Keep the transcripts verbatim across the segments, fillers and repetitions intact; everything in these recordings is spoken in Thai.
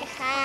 ค่ะ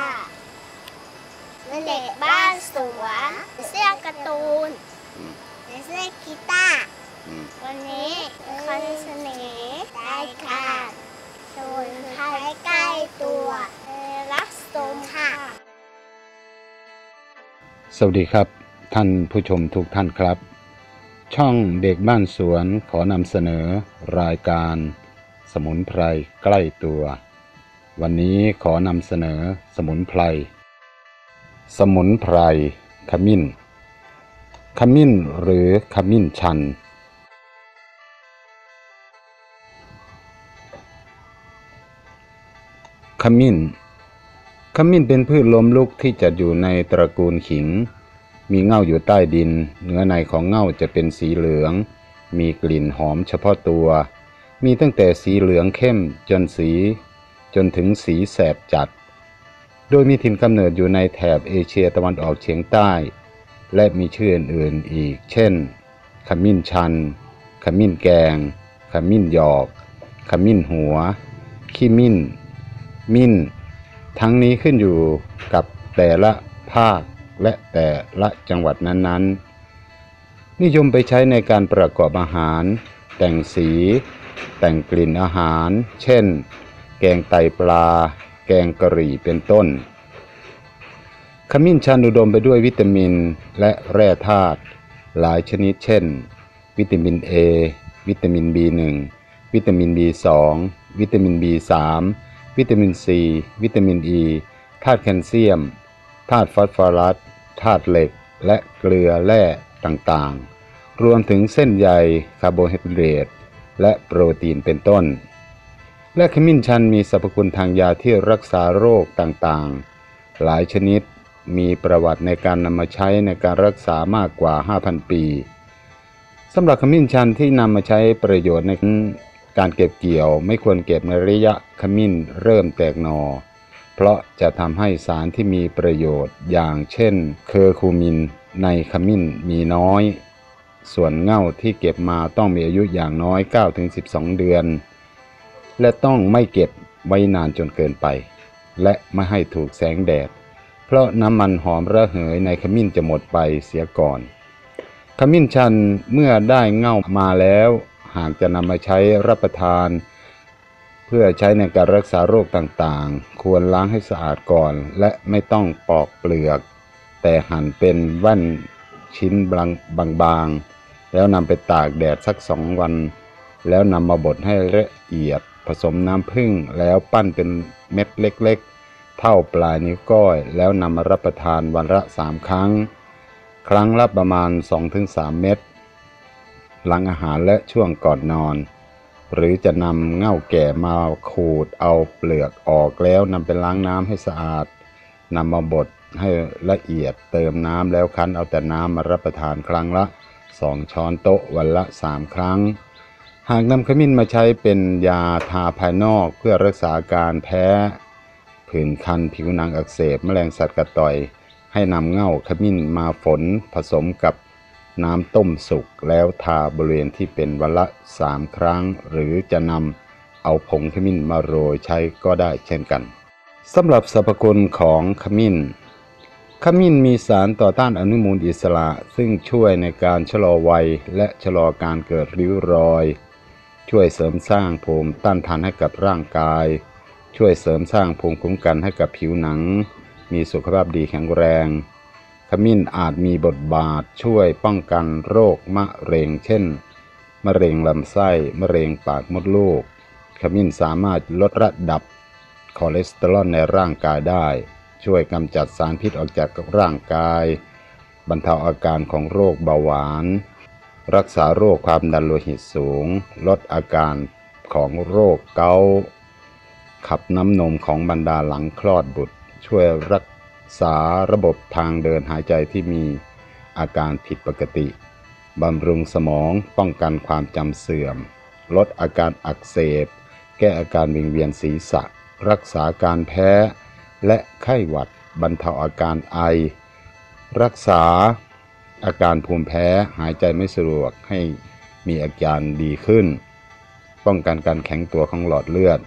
เด็กบ้านสวนเสื้อการ์ตูนเสื้อกีตาร์วันนี้คอนเสนอได้ค่ะโดยใครใกล้ตัวรักสมค่ะสวัสดีครับท่านผู้ชมทุกท่านครับช่องเด็กบ้านสวนขอนำเสนอรายการสมุนไพรใกล้ตัววันนี้ขอนำเสนอสมุนไพรสมุนไพรขมิ้นขมิ้นหรือขมิ้นชันขมิ้นขมิ้นเป็นพืชล้มลุกที่จัดอยู่ในตระกูลขิงมีเง่าอยู่ใต้ดินเนื้อในของเง่าจะเป็นสีเหลืองมีกลิ่นหอมเฉพาะตัวมีตั้งแต่สีเหลืองเข้มจนสีจนถึงสีแสบจัดโดยมีถิ่นกำเนิดอยู่ในแถบเอเชียตะวันออกเฉียงใต้และมีชื่ออื่นๆอีกเช่นขมิ้นชันขมิ้นแกงขมิ้นหยอกขมิ้นหัวขี้มิ้นมิ้นทั้งนี้ขึ้นอยู่กับแต่ละภาคและแต่ละจังหวัดนั้นๆนิยมไปใช้ในการประกอบอาหารแต่งสีแต่งกลิ่นอาหารเช่นแกงไตปลาแกงกะหรี่เป็นต้นขมิ้นชันอุดมไปด้วยวิตามินและแร่ธาตุหลายชนิดเช่นวิตามิน A วิตามิน บี หนึ่ง วิตามิน บี สอง วิตามิน บี สาม วิตามิน ซี วิตามิน E ธาตุแคลเซียมธาตุฟอสฟอรัสธาตุเหล็กและเกลือแร่ต่างๆรวมถึงเส้นใยคาร์โบไฮเดรตและโปรตีนเป็นต้นและขมิ้นชันมีสรรพคุณทางยาที่รักษาโรคต่างๆหลายชนิดมีประวัติในการนำมาใช้ในการรักษามากกว่า ห้าพัน ปีสำหรับขมิ้นชันที่นำมาใช้ประโยชน์ในการเก็บเกี่ยวไม่ควรเก็บในระยะขมิ้นเริ่มแตกหน่อเพราะจะทำให้สารที่มีประโยชน์อย่างเช่นเคอร์คูมินในขมิ้นมีน้อยส่วนเง่าที่เก็บมาต้องมีอายุอย่างน้อย เก้าถึงสิบสอง เดือนและต้องไม่เก็บไว้นานจนเกินไปและไม่ให้ถูกแสงแดดเพราะน้ำมันหอมระเหยในขมิ้นจะหมดไปเสียก่อนขมิ้นชันเมื่อได้เง่ามาแล้วหากจะนำมาใช้รับประทานเพื่อใช้ในการรักษาโรคต่างๆควรล้างให้สะอาดก่อนและไม่ต้องปอกเปลือกแต่หั่นเป็นแว่นชิ้นบางๆแล้วนำไปตากแดดสักสองวันแล้วนำมาบดให้ละเอียดผสมน้ำผึ้งแล้วปั้นเป็นเม็ดเล็กๆเท่าปลายนิ้วก้อยแล้วนำมารับประทานวันละสามครั้งครั้งละประมาณ สองถึงสาม เม็ดหลังอาหารและช่วงก่อนนอนหรือจะนำเง่าแก่มาขูดเอาเปลือกออกแล้วนำไปล้างน้ำให้สะอาดนำมาบดให้ละเอียดเติมน้ำแล้วคั้นเอาแต่น้ำมารับประทานครั้งละสองช้อนโต๊ะวันละสามครั้งหากนำขมิ้นมาใช้เป็นยาทาภายนอกเพื่อรักษาการแพ้ผื่นคันผิวหนังอักเสบแมลงสัตว์กัดต่อยให้นำเง่าขมิ้นมาฝนผสมกับน้ำต้มสุกแล้วทาบริเวณที่เป็นวันละสามครั้งหรือจะนำเอาผงขมิ้นมาโรยใช้ก็ได้เช่นกันสำหรับสรรพคุณของขมิ้นขมิ้นมีสารต่อต้านอนุมูลอิสระซึ่งช่วยในการชะลอวัยและชะลอการเกิดริ้วรอยช่วยเสริมสร้างภูมิต้านทานให้กับร่างกายช่วยเสริมสร้างภูมิคุ้มกันให้กับผิวหนังมีสุขภาพดีแข็งแรงขมิ้นอาจมีบทบาทช่วยป้องกันโรคมะเร็งเช่นมะเร็งลำไส้มะเร็งปากมดลูกขมิ้นสามารถลดระดับคอเลสเตอรอลในร่างกายได้ช่วยกำจัดสารพิษออกจากร่างกายบรรเทาอาการของโรคเบาหวานรักษาโรคความดันโลหิตสูงลดอาการของโรคเกาต์ขับน้ำนมของบรรดาหลังคลอดบุตรช่วยรักษาระบบทางเดินหายใจที่มีอาการผิดปกติบำรุงสมองป้องกันความจำเสื่อมลดอาการอักเสบแก้อาการวิงเวียนศีรษะรักษาการแพ้และไข้หวัดบรรเทาอาการไอรักษาอาการภูมิแพ้หายใจไม่สะดวกให้มีอาการดีขึ้นป้องกันการแข็งตัวของหลอดเลือด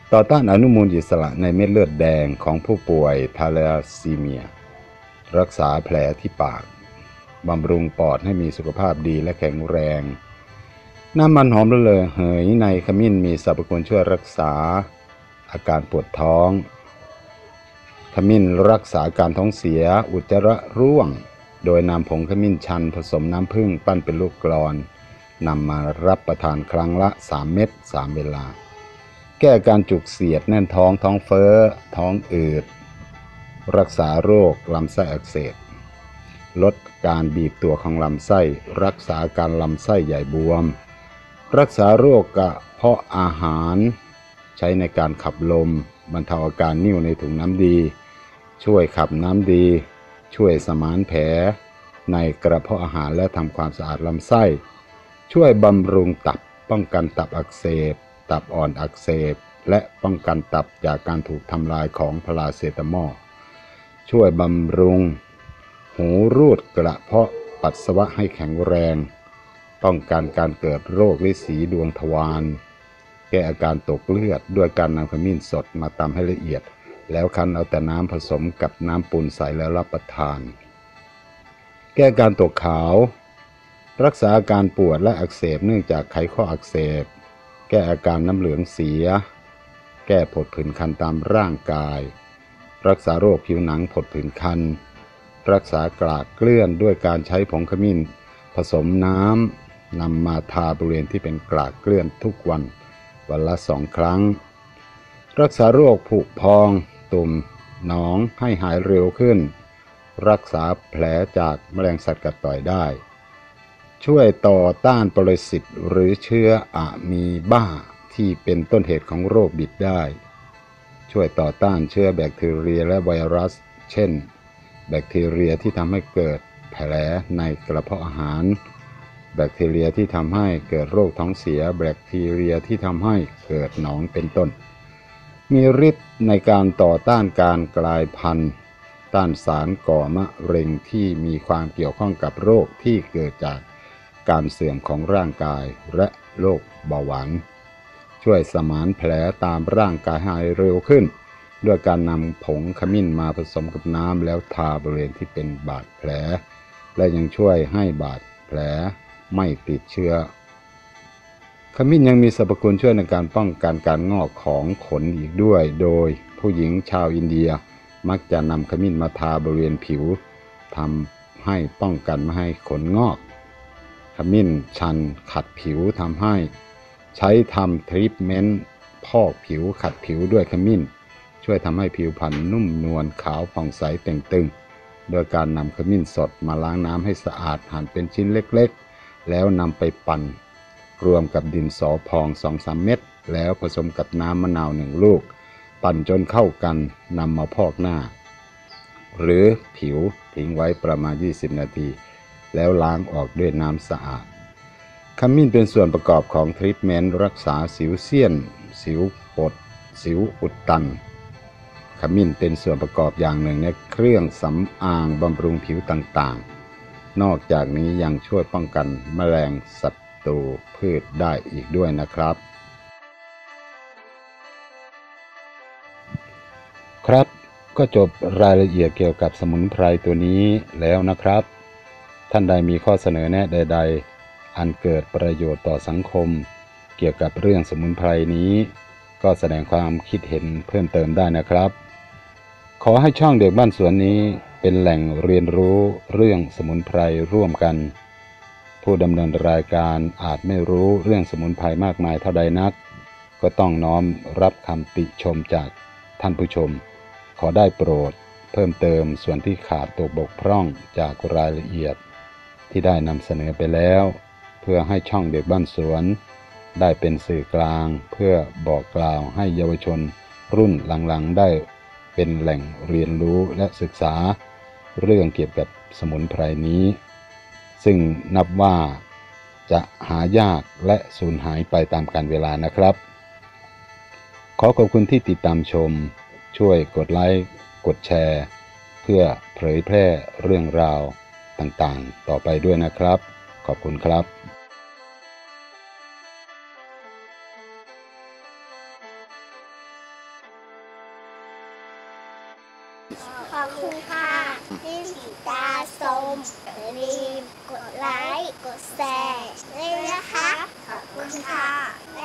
ต่อต้านอนุมูลอิสระในเม็ดเลือดแดงของผู้ป่วยทาเลซีเมียรักษาแผลที่ปากบำรุงปอดให้มีสุขภาพดีและแข็งแรงน้ำมันหอมระเหยเหยในขมิ้นมีสรรพคุณช่วยรักษาอาการปวดท้องขมิ้นรักษาการท้องเสียอุจจาระร่วงโดยนำผงขมิ้นชันผสมน้ำผึ้งปั้นเป็นลูกกลอนนำมารับประทานครั้งละสามเม็ดสามเวลาแก้การจุกเสียดแน่นท้องท้องเฟ้อท้องอืดรักษาโรคลำไส้อักเสบลดการบีบตัวของลำไส้รักษาการลำไส้ใหญ่บวมรักษาโรคกระเพาะอาหารใช้ในการขับลมบรรเทาอาการนิ่วในถุงน้ำดีช่วยขับน้ำดีช่วยสมานแผลในกระเพาะอาหารและทำความสะอาดลำไส้ช่วยบำรุงตับป้องกันตับอักเสบตับอ่อนอักเสบและป้องกันตับจากการถูกทำลายของพาราเซตามอลช่วยบำรุงหูรูดกระเพาะปัสสาวะให้แข็งแรงป้องกันการเกิดโรคฤาษีดวงทวารแก้อาการตกเลือดด้วยการนำขมิ้นสดมาตำให้ละเอียดแล้วคั้นเอาแต่น้ำผสมกับน้ำปูนใสแล้วรับประทานแก้การตกขาวรักษาอาการปวดและอักเสบเนื่องจากไขข้ออักเสบแก้อาการน้ำเหลืองเสียแก้ผดผื่นคันตามร่างกายรักษาโรคผิวหนังผดผื่นคันรักษากรากเกลื่อนด้วยการใช้ผงขมิ้นผสมน้ำนำมาทาบริเวณที่เป็นกรากเกลื่อนทุกวันวันละสองครั้งรักษาโรคผุพองตุ่มหนองให้หายเร็วขึ้นรักษาแผลจากแมลงสัตว์กัดต่อยได้ช่วยต่อต้านปรสิตหรือเชื้ออะมีบ้าที่เป็นต้นเหตุของโรคบิดได้ช่วยต่อต้านเชื้อแบคทีเรียและไวรัสเช่นแบคทีเรียที่ทำให้เกิดแผลในกระเพาะอาหารแบคทีเรียที่ทำให้เกิดโรคท้องเสียแบคทีเรียที่ทำให้เกิดหนองเป็นต้นมีฤทธิ์ในการต่อต้านการกลายพันธุ์ต้านสารก่อมะเร็งที่มีความเกี่ยวข้องกับโรคที่เกิดจากการเสื่อมของร่างกายและโรคเบาหวานช่วยสมานแผลตามร่างกายให้เร็วขึ้นด้วยการนำผงขมิ้นมาผสมกับน้ำแล้วทาบริเวณที่เป็นบาดแผลและยังช่วยให้บาดแผลไม่ติดเชื้อขมิ้นยังมีสรรพคุณช่วยในการป้องกันการงอกของขนอีกด้วยโดยผู้หญิงชาวอินเดียมักจะนำขมิ้นมาทาบริเวณผิวทำให้ป้องกันไม่ให้ขนงอกขมิ้นชันขัดผิวทำให้ใช้ทำทรีทเมนต์พอกผิวขัดผิวด้วยขมิ้นช่วยทำให้ผิวพรรณนุ่มนวลขาวผ่องใสเต่งตึงโดยการนำขมิ้นสดมาล้างน้ำให้สะอาดหั่นเป็นชิ้นเล็กๆแล้วนำไปปั่นรวมกับดินสอพอง สองถึงสาม เม็ดแล้วผสมกับน้ำมะนาวหนึ่งลูกปั่นจนเข้ากันนำมาพอกหน้าหรือผิวทิ้งไว้ประมาณยี่สิบนาทีแล้วล้างออกด้วยน้ำสะอาดขมิ้นเป็นส่วนประกอบของทรีทเมนต์รักษาสิวเซียนสิวปดสิวอุดตันขมิ้นเป็นส่วนประกอบอย่างหนึ่งในเครื่องสำอางบำรุงผิวต่างๆนอกจากนี้ยังช่วยป้องกันแมลงศัตรูพืชได้อีกด้วยนะครับครับก็จบรายละเอียดเกี่ยวกับสมุนไพรตัวนี้แล้วนะครับท่านใดมีข้อเสนอแนะใดๆอันเกิดประโยชน์ต่อสังคมเกี่ยวกับเรื่องสมุนไพรนี้ก็แสดงความคิดเห็นเพิ่มเติมได้นะครับขอให้ช่องเด็กบ้านสวนนี้เป็นแหล่งเรียนรู้เรื่องสมุนไพรร่วมกันผู้ดำเนินรายการอาจไม่รู้เรื่องสมุนไพรมากมายเท่าใดนักก็ต้องน้อมรับคำติชมจากท่านผู้ชมขอได้โปรดเพิ่มเติมส่วนที่ขาดตกบกพร่องจากรายละเอียดที่ได้นำเสนอไปแล้วเพื่อให้ช่องเด็กบ้านสวนได้เป็นสื่อกลางเพื่อบอกกล่าวให้เยาวชนรุ่นหลังๆได้เป็นแหล่งเรียนรู้และศึกษาเรื่องเกี่ยวกับสมุนไพรนี้ซึ่งนับว่าจะหายากและสูญหายไปตามกาลเวลานะครับขอขอบคุณที่ติดตามชมช่วยกดไลค์กดแชร์เพื่อเผยแพร่เรื่องราวต่างๆต่อไปด้วยนะครับขอบคุณครับขอบคุณค่ะที่ติดตามชมอย่าลืมกดไลค์ กดแชร์ด้วยนะคะ ขอบคุณค่ะ